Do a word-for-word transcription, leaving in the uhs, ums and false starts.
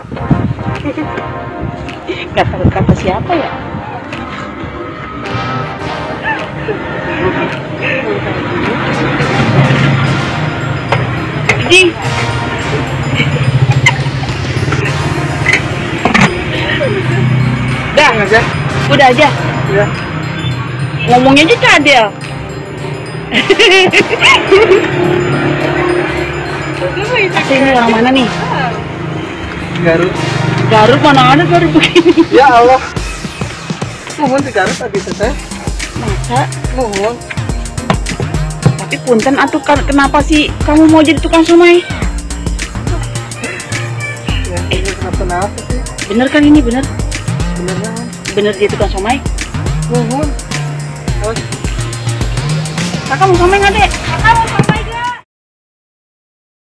Nggak tahu kata siapa ya? Jadi udah aja, udah aja. Ya. Ngomongnya aja cadel. Ini orang mana nih? Garut. Garut mana ada Garut begini? Ya Allah. Mohon di Garut tadi teh. Masa? Mohon. Tapi punten atuh, kenapa sih kamu mau jadi tukang somai? Ya, ini kenapa-napa sih? Bener kan ini bener? Bener banget. Bener jadi tukang somai? Mohon. Kakak mau somai nggak dek? Kakak mau somai?